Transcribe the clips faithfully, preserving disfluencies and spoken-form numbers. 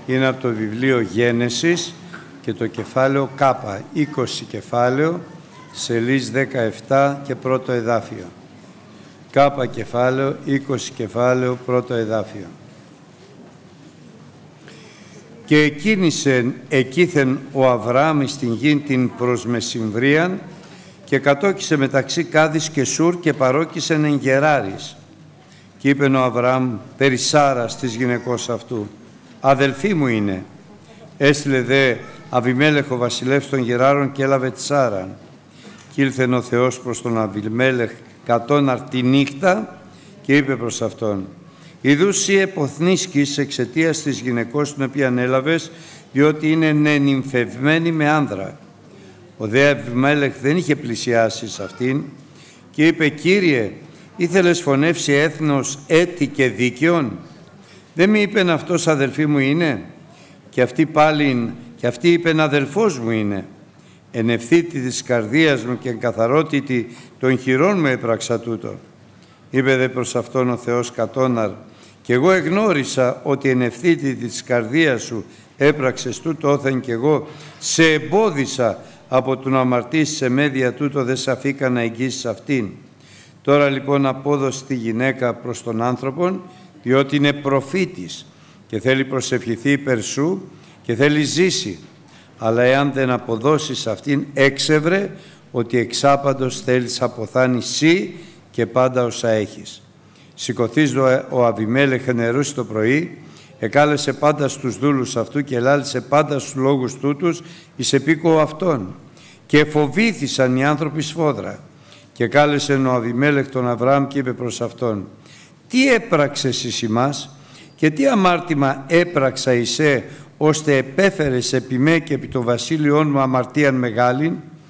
είναι από το βιβλίο Γένεσης και το κεφάλαιο Κάπα, είκοσι κεφάλαιο, σελίδες δεκαεπτά και πρώτο εδάφιο. Κάπα κεφάλαιο, είκοσι κεφάλαιο, πρώτο εδάφιο. Και εκκίνησε εκείθεν ο Αβραάμ στην γη την προς Μεσημβρίαν και κατόκισε μεταξύ Κάδης και Σουρ και παρόκισεν εν Γεράρης. Και είπεν ο Αβραάμ περί Σάρας της γυναικός αυτού, αδελφή μου είναι. Έστειλε δε Αβιμέλεχ ο βασιλεύς των Γεράρων και έλαβε τη Σάραν. Κι ήλθεν ο Θεός προς τον Αβιμέλεχ κατώναρ τη νύχτα και είπε προς αυτόν, «Ιδού σοι εποθνίσκεις εξαιτίας της γυναικός την οποία έλαβες, διότι είναι νενυμφευμένη με άνδρα». Ο δε Αβιμέλεχ δεν είχε πλησιάσει σε αυτήν και είπε, «Κύριε, ήθελες φωνεύσει έθνος έτη και δίκαιον. Δεν μη είπεν αυτός αδελφή μου είναι, και αυτή πάλιν, και αυτή είπεν αδελφός μου είναι. Εν ευθύτη της καρδίας μου και εν καθαρότητη των χειρών μου έπραξα τούτο». Είπε δε προς αυτόν ο Θεός κατώναρ, «Και εγώ εγνώρισα ότι εν ευθύτη της καρδίας σου έπραξες τούτο, όθεν και εγώ σε εμπόδισα από το να αμαρτήσεις σε μέδια τούτο, δεν σ' αφήκα να εγγύσεις αυτήν. Τώρα λοιπόν απόδοση τη γυναίκα προς τον άνθρωπον, διότι είναι προφήτης και θέλει προσευχηθεί υπέρ σου και θέλει ζήσει. Αλλά εάν δεν αποδώσεις αυτήν, έξευρε ότι εξάπαντος θέλεις αποθάνει σύ και πάντα όσα έχεις». Σηκωθείς ο Αβιμέλεχ νερούς το πρωί, εκάλεσε πάντα στους δούλους αυτού και ελάλησε πάντα στους λόγους τούτους εις επίκο αυτών. Και φοβήθησαν οι άνθρωποι σφόδρα. Και κάλεσε ο Αβιμέλεχ τον Αβραάμ και είπε προς αυτόν, «Τι έπραξες εις ημάς και τι αμάρτημα έπραξα εισέ, ώστε επέφερες επί με και επί το βασίλειόν μου αμαρτίαν μεγάλην?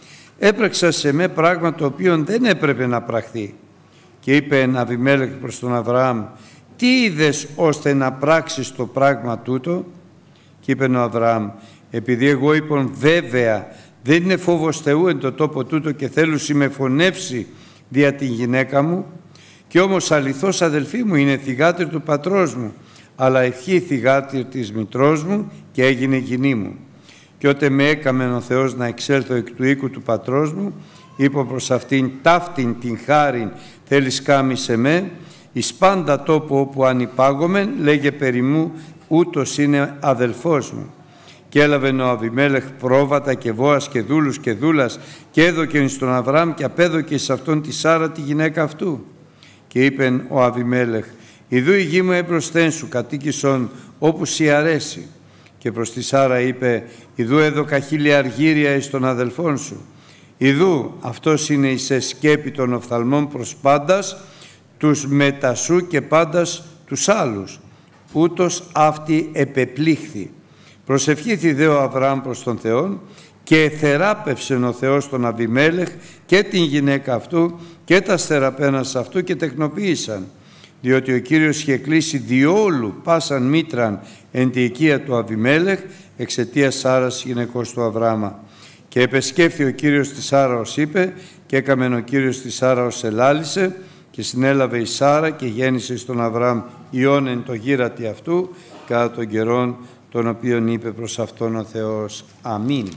Έπραξα σε με πράγμα το οποίο δεν έπρεπε να πραχθεί». Και είπε εν Αβιμέλεχ προς τον Αβραάμ, «Τι είδες ώστε να πράξεις το πράγμα τούτο?» Και είπε ο Αβραάμ, «Επειδή εγώ είπον βέβαια δεν είναι φόβος Θεού εν το τόπο τούτο και θέλω με φωνεύσει δια την γυναίκα μου, και όμως αληθώς αδελφή μου είναι θυγάτρη του πατρός μου, αλλά ευχή θυγάτρη της μητρός μου και έγινε γυνή μου. Και ότε με έκαμεν ο Θεός να εξέλθω εκ του οίκου του πατρός μου, είπα προς αυτήν ταύτην την χάριν θέλεις κάμει σε με, εις πάντα τόπο όπου ανυπάγομεν λέγε περί μου ούτως είναι αδελφός μου». Και έλαβε ο Αβιμέλεχ πρόβατα και βόας και δούλους και δούλας και έδωκεν στον Αβραάμ και απέδωκε εις αυτόν τη Σάρα τη γυναίκα αυτού. Και είπεν ο Αβιμέλεχ, «Ιδού η γη μου εμπροσθέν σου κατοίκησον όπου σοι αρέσει». Και προς τη Σάρα είπε, «Ιδού έδωκα χίλια αργύρια εις των αδελφών σου. Ιδού αυτός είναι η σε σκέπη των οφθαλμών προς πάντας τους μετασού και πάντας τους άλλους. Ούτως αυτή επεπλήχθη». Προσευχήθη δε ο Αβραάμ προς τον Θεόν και εθεράπευσεν ο Θεός τον Αβιμέλεχ και την γυναίκα αυτού και τα στεραπένας αυτού και τεκνοποίησαν, διότι ο Κύριος είχε κλείσει διόλου πάσαν μήτραν εν τη οικία του Αβιμέλεχ εξαιτίας Σάρας γυναικός του Αβράμα. Και επεσκέφθη ο Κύριος τη Σάρα ως είπε και έκαμεν ο Κύριος τη Σάρα ως ελάλησε και συνέλαβε η Σάρα και γέννησε στον Αβραάμ ιών εν το γύρατη αυτού κατά των καιρών τον οποίον είπε προς αυτόν ο Θεός. Αμήν.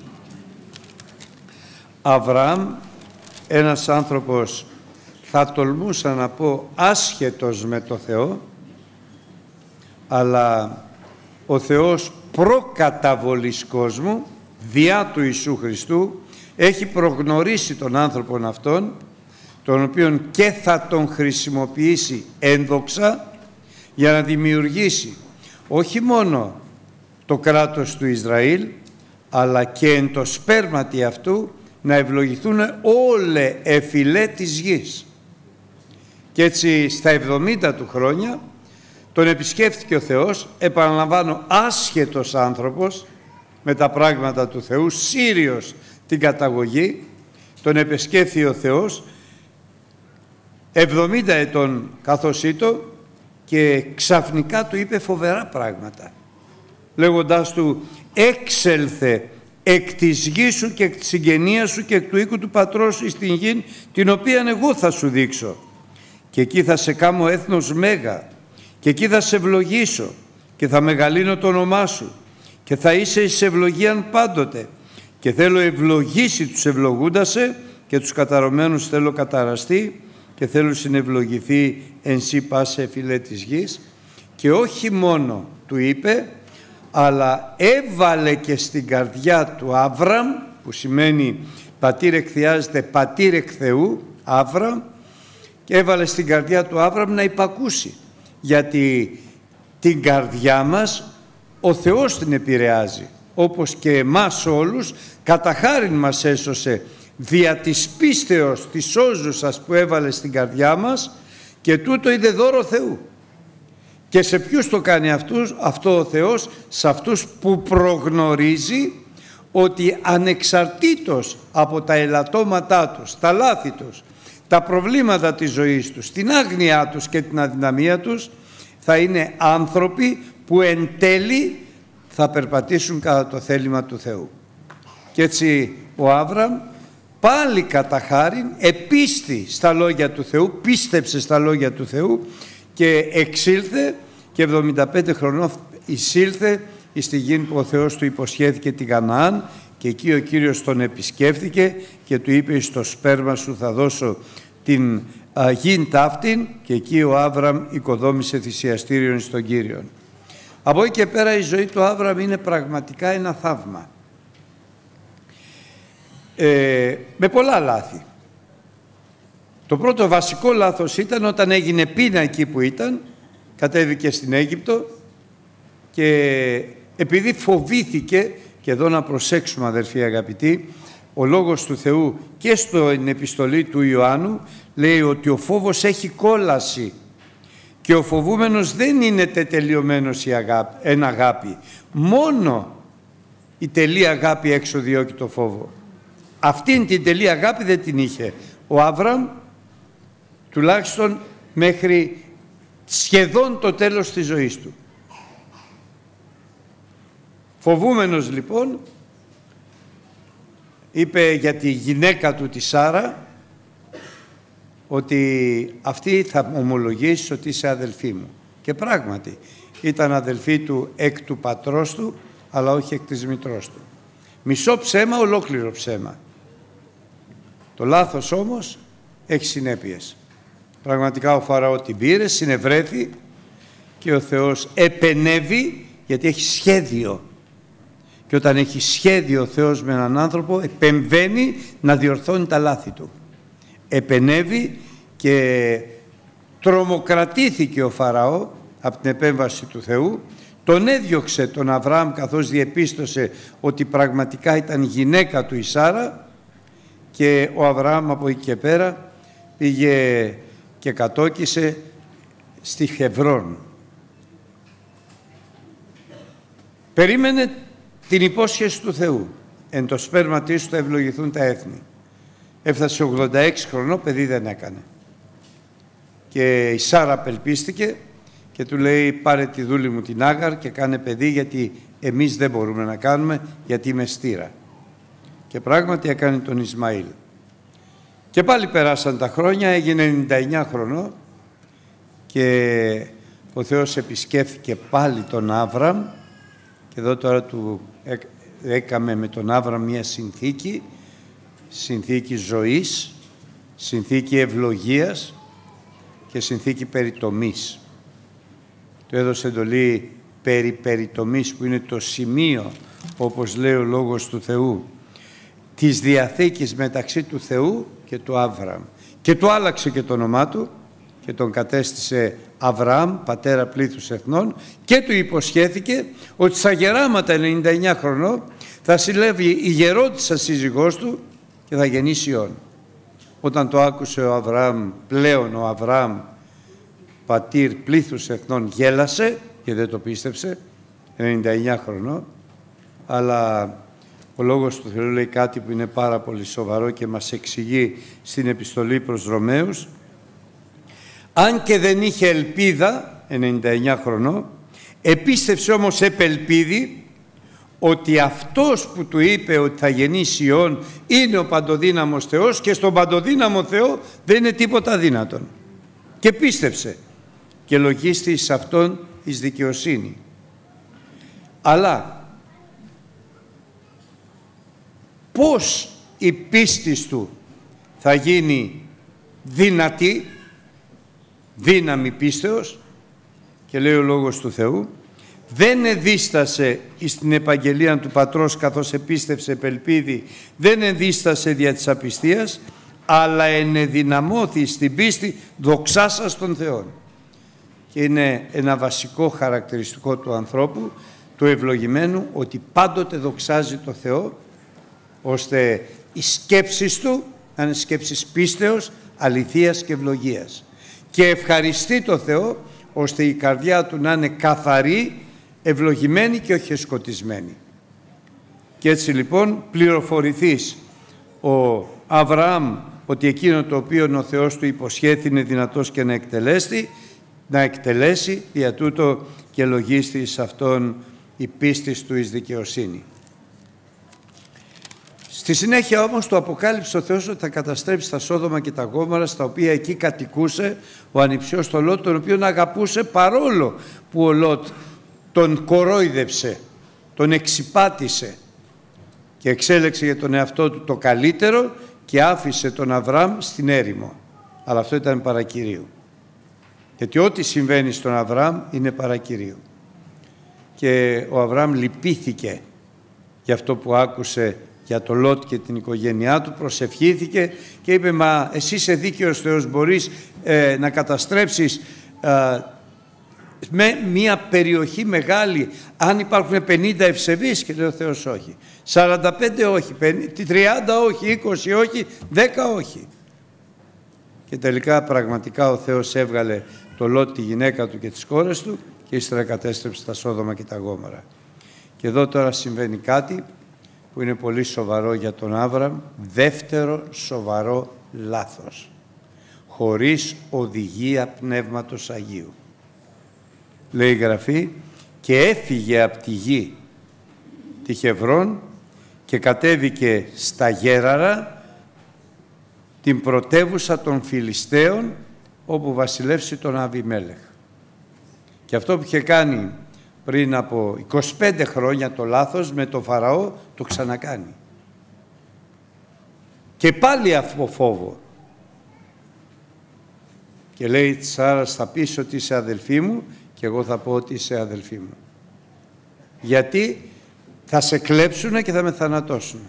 Αβραάμ, ένας άνθρωπος, θα τολμούσα να πω άσχετος με το Θεό, αλλά ο Θεός προκαταβολής κόσμου, διά του Ιησού Χριστού, έχει προγνωρίσει τον άνθρωπον αυτόν, τον οποίον και θα τον χρησιμοποιήσει ένδοξα για να δημιουργήσει όχι μόνο το κράτος του Ισραήλ, αλλά και εν το σπέρματι αυτού να ευλογηθούν όλε εφυλέ της γης. Και έτσι στα εβδομήντα του χρόνια τον επισκέφθηκε ο Θεός, επαναλαμβάνω άσχετος άνθρωπος με τα πράγματα του Θεού, Σύριος την καταγωγή, τον επισκέφθηκε ο Θεός εβδομήντα ετών καθώς ήτο και ξαφνικά του είπε φοβερά πράγματα, λέγοντάς του «Έξελθε εκ της γης σου και εκ της συγγενείας σου και εκ του οίκου του πατρός σου στην γη, την οποία εγώ θα σου δείξω. Και εκεί θα σε κάμω έθνος μέγα, και εκεί θα σε ευλογήσω και θα μεγαλύνω το όνομά σου και θα είσαι εις ευλογίαν πάντοτε. Και θέλω ευλογήσει τους ευλογούντασε και τους καταρωμένους θέλω καταραστεί και θέλω συνευλογηθεί εν σύ πάσε φυλέ της γης. Και όχι μόνο του είπε, αλλά έβαλε και στην καρδιά του Άβραμ, που σημαίνει πατήρ εκθιάζεται πατήρ εκ Θεού, Άβραμ, και έβαλε στην καρδιά του Άβραμ να υπακούσει. Γιατί την καρδιά μας ο Θεός την επηρεάζει, όπως και εμάς όλους, κατά χάριν μας έσωσε δια της πίστεως της σώζουσας που έβαλε στην καρδιά μας, και τούτο είδε δώρο Θεού. Και σε ποιους το κάνει αυτούς, αυτό ο Θεός? Σε αυτούς που προγνωρίζει ότι ανεξαρτήτως από τα ελαττώματά τους, τα λάθη τους, τα προβλήματα της ζωής τους, την άγνοιά τους και την αδυναμία τους, θα είναι άνθρωποι που εν τέλει θα περπατήσουν κατά το θέλημα του Θεού. Και έτσι ο Άβραμ πάλι κατά χάριν επίστη στα λόγια του Θεού, πίστεψε στα λόγια του Θεού και εξήλθε και εβδομήντα πέντε χρονών εισήλθε στη γη που ο Θεός του υποσχέθηκε τη Γαναάν, και εκεί ο Κύριος τον επισκέφθηκε και του είπε στο σπέρμα σου θα δώσω την α, γην ταύτην, και εκεί ο Άβραμ οικοδόμησε θυσιαστήριον στον Κύριον. Από εκεί και πέρα η ζωή του Άβραμ είναι πραγματικά ένα θαύμα. Ε, με πολλά λάθη. Το πρώτο βασικό λάθος ήταν όταν έγινε πείνα εκεί που ήταν, κατέβηκε στην Αίγυπτο και επειδή φοβήθηκε, και εδώ να προσέξουμε αδερφοί αγαπητοί, ο Λόγος του Θεού και στην επιστολή του Ιωάννου λέει ότι ο φόβος έχει κόλαση και ο φοβούμενος δεν είναι τετελειωμένος η αγάπη, εν αγάπη. Μόνο η τελή αγάπη έξω διώκει το φόβο. Αυτήν την τελή αγάπη δεν την είχε ο Άβραμ, τουλάχιστον μέχρι σχεδόν το τέλος της ζωής του. Φοβούμενος λοιπόν, είπε για τη γυναίκα του τη Σάρα ότι αυτή θα ομολογήσει ότι είσαι αδελφή μου. Και πράγματι ήταν αδελφή του εκ του πατρός του, αλλά όχι εκ της μητρός του. Μισό ψέμα, ολόκληρο ψέμα. Το λάθος όμως έχει συνέπειες. Πραγματικά ο Φαραώ την πήρε, συνευρέθη και ο Θεός επενεύει, γιατί έχει σχέδιο. Και όταν έχει σχέδιο ο Θεός με έναν άνθρωπο, επεμβαίνει να διορθώνει τα λάθη του. Επενεύει και τρομοκρατήθηκε ο Φαραώ από την επέμβαση του Θεού. Τον έδιωξε τον Αβραάμ καθώς διεπίστωσε ότι πραγματικά ήταν γυναίκα του η Σάρα, και ο Αβραάμ από εκεί και πέρα πήγε και κατόκισε στη Χεβρόν. Περίμενε την υπόσχεση του Θεού. Εν το σπέρμα της θα ευλογηθούν τα έθνη. Έφτασε ογδόντα έξι χρονών, παιδί δεν έκανε. Και η Σάρα απελπίστηκε και του λέει πάρε τη δούλη μου την Άγαρ και κάνε παιδί, γιατί εμείς δεν μπορούμε να κάνουμε, γιατί είμαι στήρα. Και πράγματι έκανε τον Ισμαήλ. Και πάλι περάσαν τα χρόνια, έγινε ενενήντα εννιά χρονών και ο Θεός επισκέφθηκε πάλι τον Άβραμ, και εδώ τώρα του έκαμε με τον Άβραμ μια συνθήκη, συνθήκη ζωής, συνθήκη ευλογίας και συνθήκη περιτομής. Του έδωσε εντολή περί περιτομής, που είναι το σημείο, όπως λέει ο Λόγος του Θεού, της διαθήκης μεταξύ του Θεού και του Άβραμ. Και του άλλαξε και το όνομά του και τον κατέστησε Αβραάμ, πατέρα πλήθους εθνών, και του υποσχέθηκε ότι στα γεράματα ενενήντα εννιά χρονών θα συλλεύει η γερότισσα σύζυγός του και θα γεννήσει Υιόν. Όταν το άκουσε ο Αβραάμ, πλέον ο Αβραάμ, πατήρ πλήθους εθνών, γέλασε και δεν το πίστεψε, ενενήντα εννιά χρονών, αλλά ο Λόγος του Θεού λέει κάτι που είναι πάρα πολύ σοβαρό και μας εξηγεί στην επιστολή προς Ρωμαίους. Αν και δεν είχε ελπίδα, ενενήντα εννιά χρονών, επίστεψε όμως επελπίδη ότι αυτός που του είπε ότι θα γεννήσει Υιόν είναι ο παντοδύναμος Θεός, και στον παντοδύναμο Θεό δεν είναι τίποτα αδύνατον. Και πίστεψε και λογίστη εις αυτόν εις δικαιοσύνη. Αλλά πώς η πίστη του θα γίνει δυνατή, δύναμη πίστεως, και λέει ο Λόγος του Θεού, δεν ενδίστασε εις την επαγγελία του Πατρός καθώς επίστευσε επελπίδη, δεν ενδίστασε δια της απιστίας, αλλά ενεδυναμώθη στην πίστη δοξάσας των Θεών. Και είναι ένα βασικό χαρακτηριστικό του ανθρώπου, του ευλογημένου, ότι πάντοτε δοξάζει το Θεό, ώστε οι σκέψεις του να είναι σκέψεις πίστεως, αληθείας και ευλογίας. Και ευχαριστεί το Θεό, ώστε η καρδιά του να είναι καθαρή, ευλογημένη και όχι σκοτισμένη. Και έτσι λοιπόν πληροφορηθείς ο Αβραάμ ότι εκείνο το οποίο ο Θεός του υποσχέθη είναι δυνατός και να εκτελέσει, να εκτελέσει, δια τούτο και λογίστη σε αυτόν η πίστης του εις δικαιοσύνη. Στη συνέχεια όμως το αποκάλυψε ο Θεός ότι θα καταστρέψει τα Σόδομα και τα Γόμορα, στα οποία εκεί κατοικούσε ο ανιψιός το Λότ, τον οποίον αγαπούσε παρόλο που ο Λότ τον κορόιδεψε, τον εξυπάτησε και εξέλεξε για τον εαυτό του το καλύτερο και άφησε τον Αβραάμ στην έρημο. Αλλά αυτό ήταν παρακυρίου. Γιατί ό,τι συμβαίνει στον Αβραάμ είναι παρακυρίου. Και ο Αβραάμ λυπήθηκε για αυτό που άκουσε για το Λότ και την οικογένειά του, προσευχήθηκε και είπε, μα εσύ είσαι δίκαιος Θεός, μπορείς ε, να καταστρέψεις ε, με μια περιοχή μεγάλη, αν υπάρχουν πενήντα ευσεβείς? Και λέει ο Θεός όχι, σαράντα πέντε όχι, τριάντα όχι, είκοσι όχι, δέκα όχι. Και τελικά πραγματικά ο Θεός έβγαλε το Λότ, τη γυναίκα του και τις κόρες του, και ύστερα κατέστρεψε τα Σόδομα και τα Γόμορα. Και εδώ τώρα συμβαίνει κάτι που είναι πολύ σοβαρό για τον Άβραμ, δεύτερο σοβαρό λάθος, χωρίς οδηγία Πνεύματος Αγίου. Λέει η Γραφή, και έφυγε από τη γη τη Χεβρών και κατέβηκε στα Γέραρα, την πρωτεύουσα των Φιλιστέων, όπου βασιλεύσει τον Αβιμέλεχ. Και αυτό που είχε κάνει πριν από είκοσι πέντε χρόνια το λάθος με τον Φαραώ, το ξανακάνει. Και πάλι από φόβο. Και λέει της Σάρας, θα πεις ότι είσαι αδελφή μου και εγώ θα πω ότι είσαι αδελφή μου. Γιατί θα σε κλέψουνε και θα με θανατώσουν.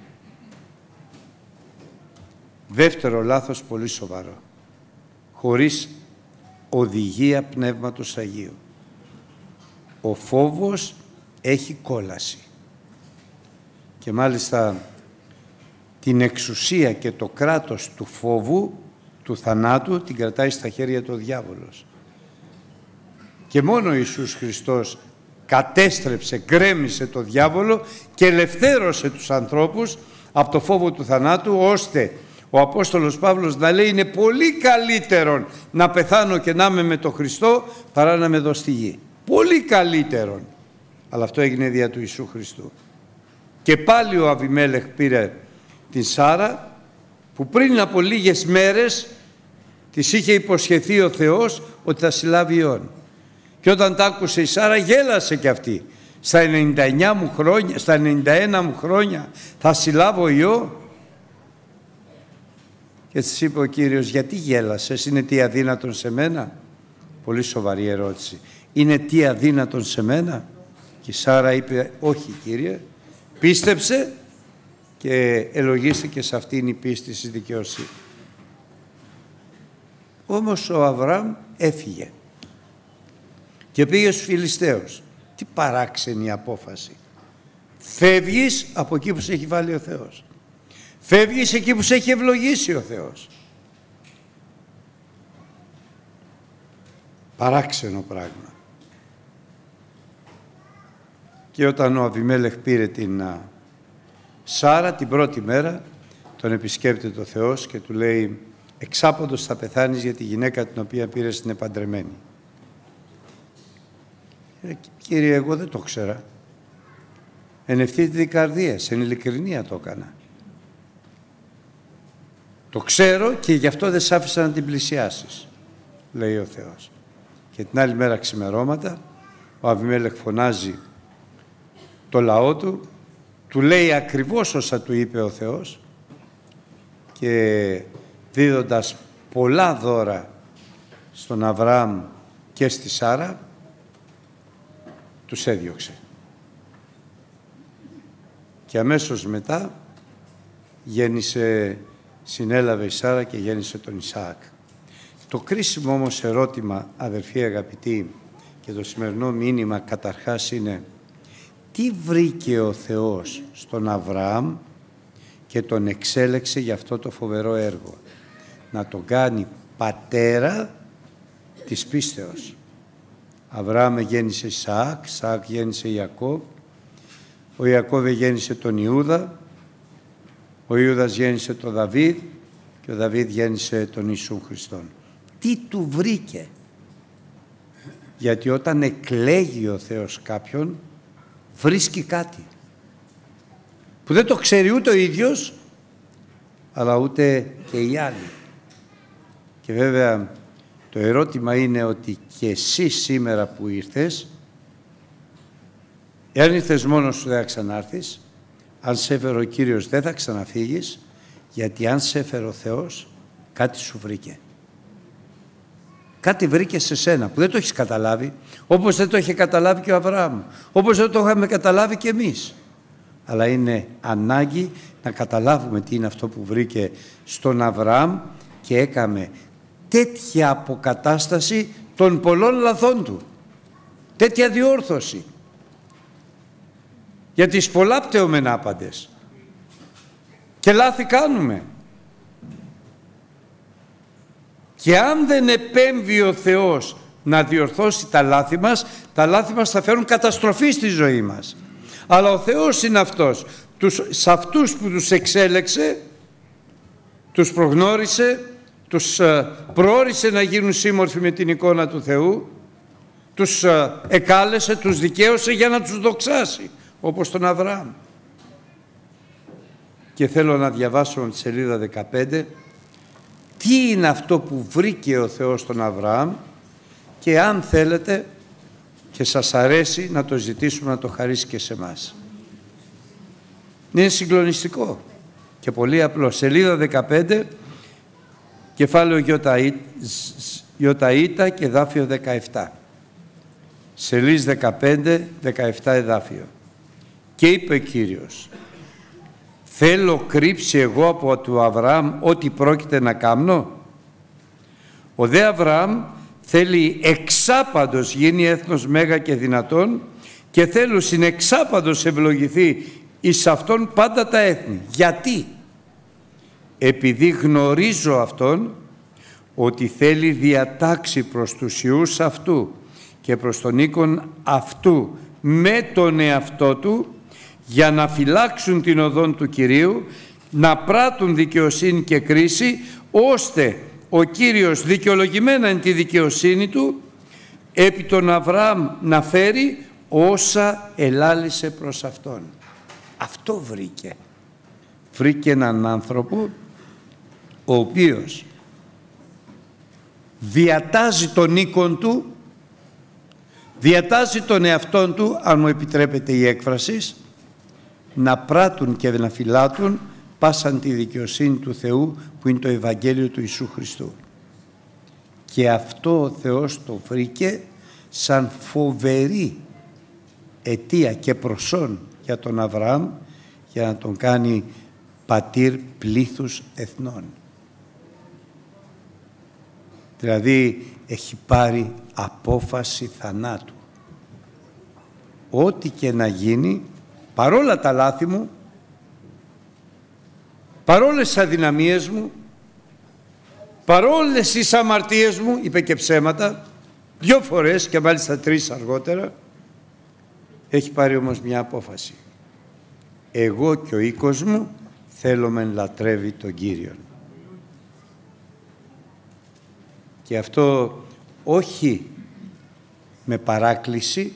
Δεύτερο λάθος πολύ σοβαρό. Χωρίς οδηγία Πνεύματος Αγίου. Ο φόβος έχει κόλαση. Και μάλιστα την εξουσία και το κράτος του φόβου, του θανάτου, την κρατάει στα χέρια του ο διάβολος. Και μόνο ο Ιησούς Χριστός κατέστρεψε, γκρέμισε το διάβολο και ελευθέρωσε τους ανθρώπους από το φόβο του θανάτου, ώστε ο Απόστολος Παύλος να λέει, είναι πολύ καλύτερον να πεθάνω και να είμαι με τον Χριστό παρά να είμαι εδώ στη γη. Πολύ καλύτερον. Αλλά αυτό έγινε δια του Ιησού Χριστού. Και πάλι ο Αβιμέλεχ πήρε την Σάρα, που πριν από λίγες μέρες της είχε υποσχεθεί ο Θεός ότι θα συλλάβει ιόν. Και όταν τα άκουσε η Σάρα, γέλασε κι αυτή. Στα ενενήντα εννιά μου χρόνια, στα ενενήντα ένα μου χρόνια θα συλλάβω ιό? Και της είπε ο Κύριος, γιατί γέλασες, είναι τι αδύνατον σε μένα? Πολύ σοβαρή ερώτηση. Είναι τι αδύνατον σε μένα? Και η Σάρα είπε, όχι Κύριε. Πίστεψε και ελογίστηκε σε αυτήν η πίστη στη δικαιοσύνη. Όμως ο Αβραάμ έφυγε και πήγε στους Φιλιστέους. Τι παράξενη απόφαση. Φεύγεις από εκεί που σε έχει βάλει ο Θεός. Φεύγεις εκεί που σε έχει ευλογήσει ο Θεός. Παράξενο πράγμα. Και όταν ο Αβιμέλεχ πήρε την α, Σάρα την πρώτη μέρα, τον επισκέπτεται ο Θεός και του λέει, εξάποντος θα πεθάνεις, για τη γυναίκα την οποία πήρες είναι παντρεμένη. Ε, Κύριε, εγώ δεν το ξέρα. Εν ευθύτη την καρδία, εν ειλικρινία το έκανα. Το ξέρω και γι' αυτό δεν σ' άφησα να την πλησιάσεις, λέει ο Θεός. Και την άλλη μέρα ξημερώματα, ο Αβιμέλεχ φωνάζει το λαό του του λέει ακριβώς όσα του είπε ο Θεός και δίδοντας πολλά δώρα στον Αβραάμ και στη Σάρα, τους έδιωξε. Και αμέσως μετά γέννησε, συνέλαβε η Σάρα και γέννησε τον Ισαάκ. Το κρίσιμο όμως ερώτημα, αδερφοί αγαπητοί, και το σημερινό μήνυμα καταρχάς είναι τι βρήκε ο Θεός στον Αβραάμ και τον εξέλεξε για αυτό το φοβερό έργο. Να τον κάνει πατέρα της πίστεως. Αβραάμ γέννησε Ισαάκ, Ισαάκ γέννησε Ιακώβ, ο Ιακώβ γέννησε τον Ιούδα, ο Ιούδας γέννησε τον Δαβίδ και ο Δαβίδ γέννησε τον Ιησού Χριστόν. Τι του βρήκε? Γιατί όταν εκλέγει ο Θεός κάποιον, βρίσκει κάτι που δεν το ξέρει ούτε ο ίδιος, αλλά ούτε και οι άλλοι. Και βέβαια το ερώτημα είναι ότι και εσύ σήμερα που ήρθες, εάν ήρθες μόνος σου δεν θα ξανάρθεις, αν σε έφερε ο Κύριος δεν θα ξαναφύγεις, γιατί αν σε έφερε ο Θεός κάτι σου βρήκε. Κάτι βρήκε σε σένα που δεν το έχεις καταλάβει, όπως δεν το είχε καταλάβει και ο Αβραάμ, όπως δεν το είχαμε καταλάβει και εμείς. Αλλά είναι ανάγκη να καταλάβουμε τι είναι αυτό που βρήκε στον Αβραάμ και έκαμε τέτοια αποκατάσταση των πολλών λαθών του, τέτοια διόρθωση για τις πολλά πτεωμεν άπαντες. Και λάθη κάνουμε. Και αν δεν επέμβει ο Θεός να διορθώσει τα λάθη μας, τα λάθη μας θα φέρουν καταστροφή στη ζωή μας. Αλλά ο Θεός είναι αυτός. Τους, σε αυτούς που τους εξέλεξε, τους προγνώρισε, τους προώρισε να γίνουν σύμμορφοι με την εικόνα του Θεού, τους εκάλεσε, τους δικαίωσε για να τους δοξάσει, όπως τον Αβραάμ. Και θέλω να διαβάσω τη σελίδα δεκαπέντε τι είναι αυτό που βρήκε ο Θεός στον Αβραάμ και αν θέλετε και σας αρέσει να το ζητήσουμε να το χαρίσει και σε εμάς. Είναι συγκλονιστικό και πολύ απλό. Σελίδα δεκαπέντε, κεφάλαιο Ιωταΐτα και εδάφιο δεκαεπτά. Σελίδα δεκαπέντε, δεκαεπτά εδάφιο. Και είπε ο Κύριος, θέλω κρύψει εγώ από του Αβραάμ ό,τι πρόκειται να κάμνω. Ο δε Αβραάμ θέλει εξάπαντος γίνει έθνος μέγα και δυνατόν και θέλω συνεξάπαντος ευλογηθεί εις αυτόν πάντα τα έθνη. Γιατί? Επειδή γνωρίζω αυτόν ότι θέλει διατάξει προς τους ιούς αυτού και προς τον οίκον αυτού με τον εαυτό του για να φυλάξουν την οδόν του Κυρίου, να πράττουν δικαιοσύνη και κρίση, ώστε ο Κύριος δικαιολογημένα εν τη δικαιοσύνη του επί τον Αβραάμ να φέρει όσα ελάλησε προς αυτόν. Αυτό βρήκε. Βρήκε έναν άνθρωπο ο οποίος διατάζει τον οίκον του, διατάζει τον εαυτόν του, αν μου επιτρέπετε η έκφραση, να πράττουν και να φυλάτουν πάσαν τη δικαιοσύνη του Θεού που είναι το Ευαγγέλιο του Ιησού Χριστού. Και αυτό ο Θεός το βρήκε σαν φοβερή αιτία και προσόν για τον Αβραάμ για να τον κάνει πατήρ πλήθους εθνών. Δηλαδή έχει πάρει απόφαση θανάτου. Ό,τι και να γίνει, παρόλα τα λάθη μου, παρόλες τις αδυναμίες μου, παρόλες τις αμαρτίες μου, είπε και ψέματα, δυο φορές και μάλιστα τρεις αργότερα, έχει πάρει όμως μια απόφαση. Εγώ και ο οίκος μου θέλομεν λατρεύει τον Κύριον. Και αυτό όχι με παράκληση,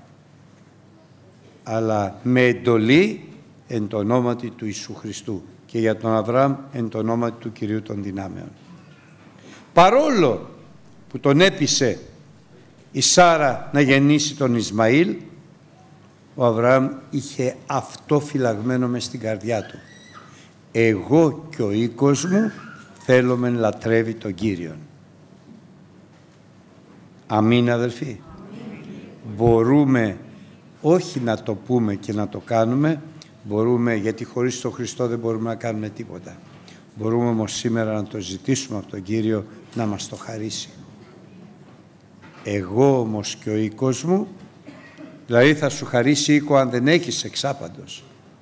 αλλά με εντολή εν το ονόματι του Ιησού Χριστού και για τον Αβραάμ εν το ονόματι του Κυρίου των Δυνάμεων. Παρόλο που τον έπεισε η Σάρα να γεννήσει τον Ισμαήλ, ο Αβραάμ είχε αυτό φυλαγμένο μες στην καρδιά του. Εγώ και ο οίκος μου θέλουμε να λατρεύει τον Κύριον. Αμήν, αδελφοί. Αμήν. Μπορούμε όχι να το πούμε και να το κάνουμε, μπορούμε, γιατί χωρίς τον Χριστό δεν μπορούμε να κάνουμε τίποτα. Μπορούμε όμως σήμερα να το ζητήσουμε από τον Κύριο να μας το χαρίσει. Εγώ όμως και ο οίκος μου, δηλαδή θα σου χαρίσει οίκο αν δεν έχεις εξάπαντος.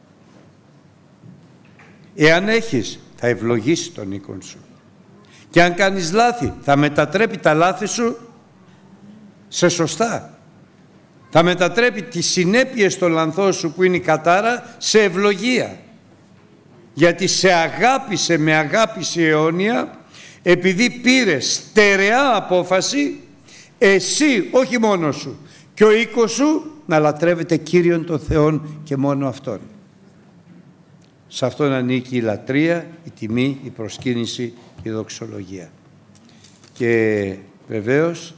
Εάν έχεις, θα ευλογήσει τον οίκον σου. Και αν κάνεις λάθη, θα μετατρέπει τα λάθη σου σε σωστά. Θα μετατρέπει τις συνέπειες των λανθών σου που είναι η κατάρα σε ευλογία. Γιατί σε αγάπησε με αγάπηση αιώνια, επειδή πήρες στερεά απόφαση, εσύ, όχι μόνο σου, και ο οίκος σου να λατρεύετε Κύριον των Θεών και μόνο Αυτόν. Σε αυτόν ανήκει η λατρεία, η τιμή, η προσκύνηση και η δοξολογία. Και βεβαίως,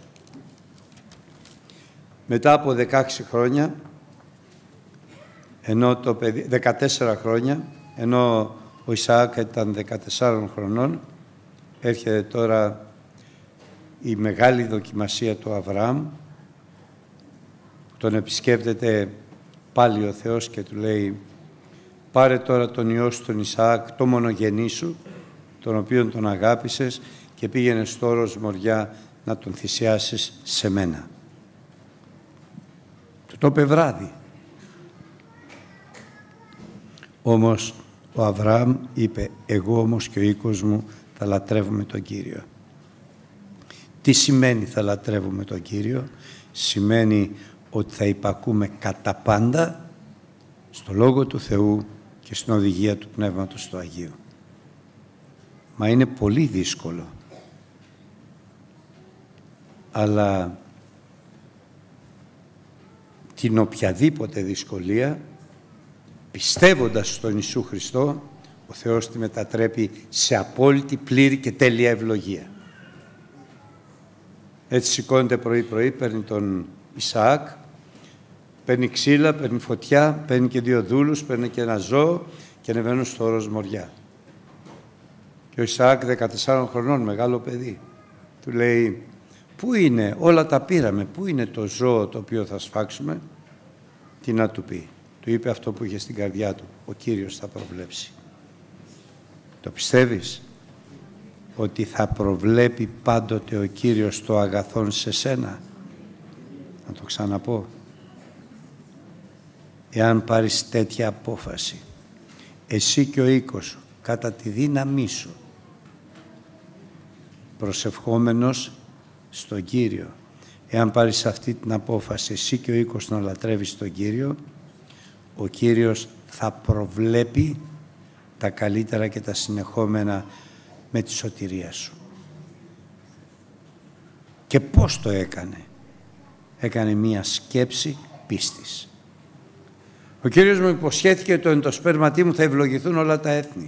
μετά από δεκαέξι χρόνια, ενώ το παιδί, δεκατέσσερα χρόνια, ενώ ο Ισαάκ ήταν δεκατεσσάρων χρονών, έρχεται τώρα η μεγάλη δοκιμασία του Αβραάμ. Τον επισκέπτεται πάλι ο Θεός και του λέει: πάρε τώρα τον ιό σου τον Ισαάκ, το μονογενή σου, τον οποίον τον αγάπησες, και πήγαινε στο όρος Μοριά να τον θυσιάσεις σε μένα. Του το είπε βράδυ. Όμως ο Αβραάμ είπε: εγώ όμως και ο οίκος μου θα λατρεύουμε τον Κύριο. Τι σημαίνει θα λατρεύουμε τον Κύριο? Σημαίνει ότι θα υπακούμε κατά πάντα στο Λόγο του Θεού και στην οδηγία του Πνεύματος του Αγίου. Μα είναι πολύ δύσκολο. Αλλά την οποιαδήποτε δυσκολία, πιστεύοντας στον Ιησού Χριστό, ο Θεός τη μετατρέπει σε απόλυτη, πλήρη και τέλεια ευλογία. Έτσι σηκώνεται πρωί-πρωί, παίρνει τον Ισαάκ, παίρνει ξύλα, παίρνει φωτιά, παίρνει και δύο δούλους, παίρνει και ένα ζώο και ανεβαίνουν στο όρος Μοριά. Και ο Ισαάκ, δεκατεσσάρων χρονών, μεγάλο παιδί, του λέει: πού είναι, όλα τα πήραμε, πού είναι το ζώο το οποίο θα σφάξουμε? Τι να του πει? Του είπε αυτό που είχε στην καρδιά του: ο Κύριος θα προβλέψει. Το πιστεύεις? Ότι θα προβλέπει πάντοτε ο Κύριος το αγαθόν σε σένα? Να το ξαναπώ. Εάν πάρεις τέτοια απόφαση, εσύ και ο οίκος σου, κατά τη δύναμή σου, προσευχόμενος στον Κύριο, εάν πάρεις αυτή την απόφαση, εσύ και ο οίκος να λατρεύεις τον Κύριο, ο Κύριος θα προβλέπει τα καλύτερα και τα συνεχόμενα με τη σωτηρία σου. Και πώς το έκανε? Έκανε μία σκέψη πίστης. Ο Κύριος μου υποσχέθηκε το εν το σπέρματί μου θα ευλογηθούν όλα τα έθνη.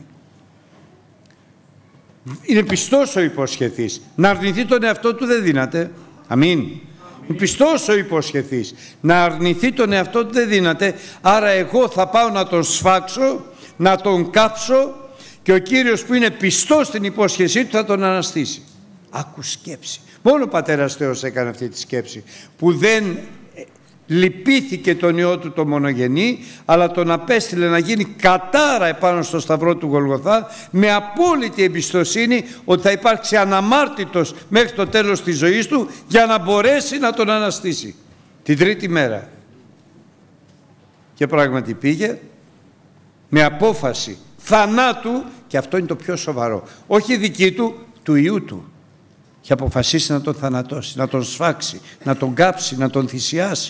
Είναι πιστός ο υποσχεθής. Να αρνηθεί τον εαυτό του δεν δύναται. Αμήν. Είναι πιστός ο υποσχεθής. Να αρνηθεί τον εαυτό του δεν δύναται. Άρα εγώ θα πάω να τον σφάξω, να τον κάψω, και ο Κύριος που είναι πιστός στην υπόσχεσή του θα τον αναστήσει. Άκου σκέψη. Μόνο ο Πατέρας Θεός έκανε αυτή τη σκέψη, που δεν λυπήθηκε τον Υιό του το μονογενή, αλλά τον απέστειλε να γίνει κατάρα επάνω στο σταυρό του Γολγοθά, με απόλυτη εμπιστοσύνη ότι θα υπάρξει αναμάρτητος μέχρι το τέλος της ζωής του, για να μπορέσει να τον αναστήσει την τρίτη μέρα. Και πράγματι πήγε με απόφαση θανάτου, και αυτό είναι το πιο σοβαρό, όχι δική του, του Υιού του. Και αποφασίσει να τον θανατώσει, να τον σφάξει, να τον κάψει, να τον θυσιάσει.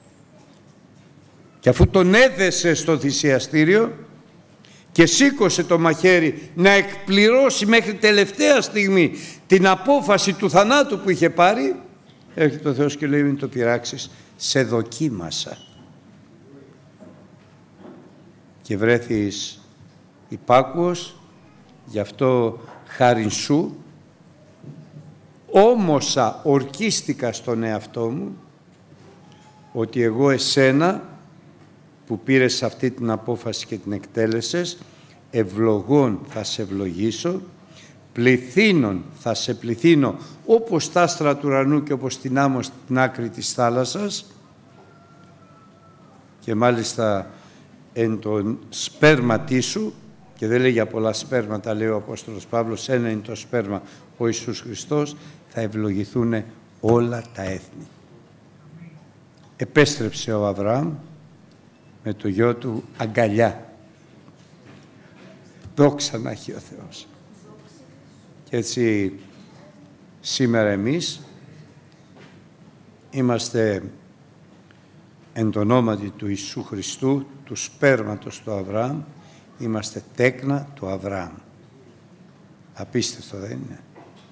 Και αφού τον έδεσε στο θυσιαστήριο και σήκωσε το μαχαίρι να εκπληρώσει μέχρι τελευταία στιγμή την απόφαση του θανάτου που είχε πάρει, έρχεται ο Θεός και λέει: μην το πειράξεις, σε δοκίμασα. Και βρέθης υπάκουος, γι' αυτό χάριν σου, όμωσα, ορκίστηκα στον εαυτό μου, ότι εγώ εσένα που πήρες αυτή την απόφαση και την εκτέλεσες, ευλογών θα σε ευλογήσω, πληθύνων θα σε πληθύνω όπως τα άστρα του ουρανού και όπως την άμμο στην άκρη της θάλασσας, και μάλιστα εν τον σπέρματί σου, και δεν λέει για πολλά σπέρματα, λέει ο Απόστολος Παύλος, ένα είναι το σπέρμα, ο Ιησούς Χριστός, θα ευλογηθούν όλα τα έθνη. Επέστρεψε ο Αβραάμ με το γιο του αγκαλιά. Δόξα να έχει ο Θεός. Και έτσι σήμερα εμείς είμαστε εν το ονόματι του Ιησού Χριστού, του σπέρματος του Αβραάμ, είμαστε τέκνα του Αβραάμ. Απίστευτο δεν είναι?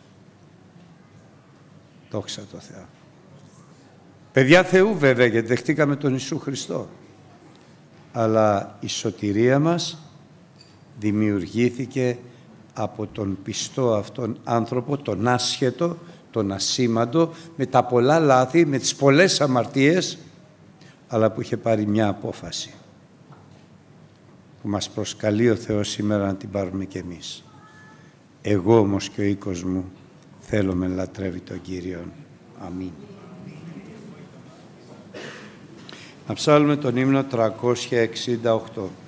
Δόξα τω Θεώ. Παιδιά Θεού βέβαια, γιατί δεχτήκαμε τον Ιησού Χριστό. Αλλά η σωτηρία μας δημιουργήθηκε από τον πιστό αυτόν άνθρωπο, τον άσχετο, τον ασήμαντο, με τα πολλά λάθη, με τις πολλές αμαρτίες, αλλά που είχε πάρει μια απόφαση που μας προσκαλεί ο Θεός σήμερα να την πάρουμε κι εμείς. Εγώ όμως και ο οίκος μου θέλουμε λατρεύει τον Κύριον. Αμήν. Να ψάλουμε τον ύμνο τριακόσια εξήντα οκτώ.